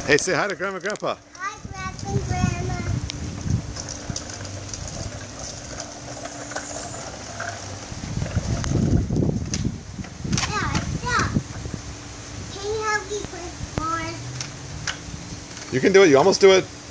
Hey, say hi to Grandma and Grandpa. Hi, Grandpa and Grandma. Yeah, stop. Can you help me put more? You can do it. You almost do it.